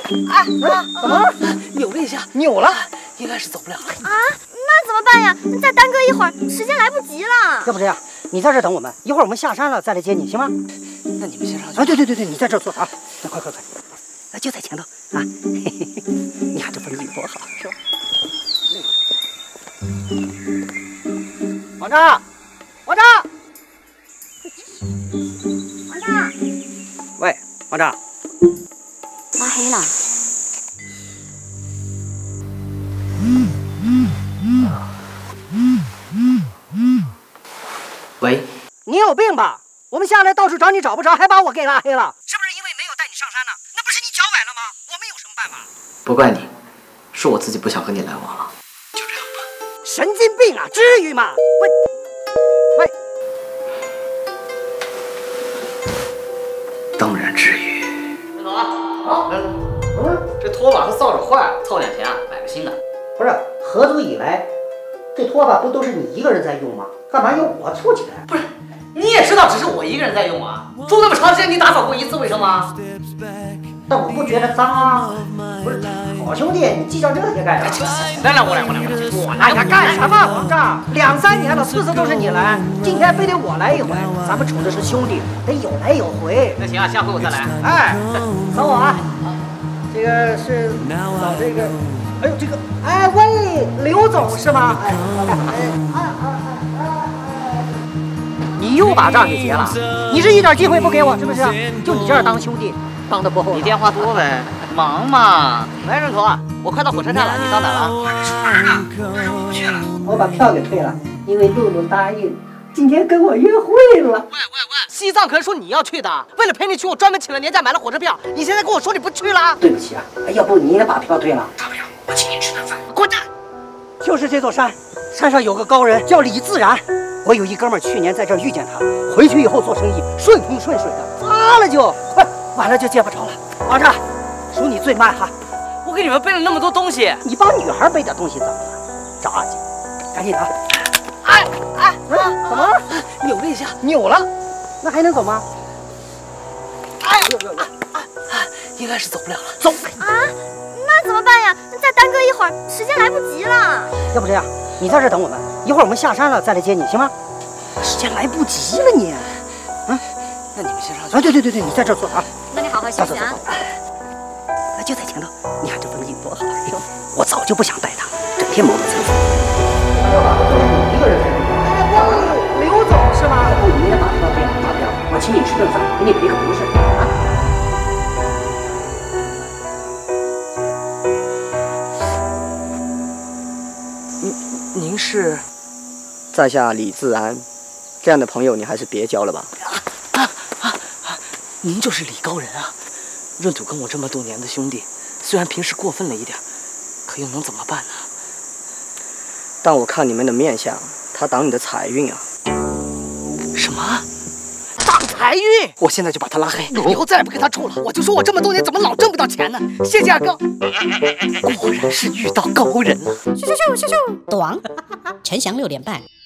哎，怎么了？扭了一下，扭了，应该是走不了了。 啊，那怎么办呀？再耽搁一会儿，时间来不及了。 要不这样，你在这等我们，一会儿我们下山了再来接你，行吗？ 那你们先上去。 啊，对，你在这坐啊，那快，就在前头啊。嘿嘿，你看这风景多好，是吧？王炸， 王炸， 喂，王炸， 拉黑了。 喂， 你有病吧？我们下来到处找你找不着，还把我给拉黑了，是不是因为没有带你上山呢？那不是你脚崴了吗？我们有什么办法？ 不怪你，是我自己不想和你来往了。就这样吧。 神经病啊，至于吗？喂， 当然至于。领导啊，好，来了。这拖把和扫帚坏了，凑点钱买个新的。 不是，合租以来，这拖把不都是你一个人在用吗？干嘛要我凑起来？ 不是，你也知道只是我一个人在用啊。住那么长时间，你打扫过一次卫生吗？ 但我不觉得脏啊。不是，好兄弟，你计较这些干啥？ 来，我来。 哎呀，干什么，王炸？2、3年了，次次都是你来，今天非得我来一回。咱们处的是兄弟，得有来有回。 那行啊，下回我再来。 哎，等我啊。这个是找这个，哎呦这个，哎喂，刘总是吗？哎，你又把账给结了？你是一点机会不给我是不是？就你这样当兄弟，当的不厚。 你电话多呗，忙嘛。喂，认头，我快到火车站了，你到哪了？我去了。 我把票给退了，因为露露答应今天跟我约会了。 喂，西藏可是说你要去的，为了陪你去，我专门请了年假买了火车票。你现在跟我说你不去了？ 对不起啊，要不你也把票退了？ 大不了我请你吃顿饭。 滚蛋！就是这座山，山上有个高人叫李自然。我有一哥们去年在这儿遇见他，回去以后做生意顺风顺水的，发了就快，晚了就见不着了。王炸，数你最慢哈！ 我给你们背了那么多东西， 你帮女孩背点东西怎么了？着急，赶紧的。怎么了？ 扭了一下， 扭了，那还能走吗？ 应该是走不了了。 走啊，那怎么办呀？再耽搁一会儿，时间来不及了。 要不这样，你在这等我们，一会儿我们下山了再来接你，行吗？时间来不及了你。 那你们先上去。 啊，对，你在这坐啊。 那你好好休息啊。 就在前头，你看这风景多好，是吧？我早就不想带他，整天磨磨蹭蹭。要把都是你一个人在用。刘总是吗？你也把票退了，大不了我请你吃顿饭，给你赔个不是啊。 您是？ 在下李自然，这样的朋友你还是别交了吧。 您就是李高人啊！闰土跟我这么多年的兄弟，虽然平时过分了一点，可又能怎么办呢？ 但我看你们的面相，他挡你的财运啊！ 什么？挡财运？我现在就把他拉黑，以后再也不跟他处了。我就说我这么多年怎么老挣不到钱呢？谢谢二哥。果然是遇到高人了。 短，陈翔6点半。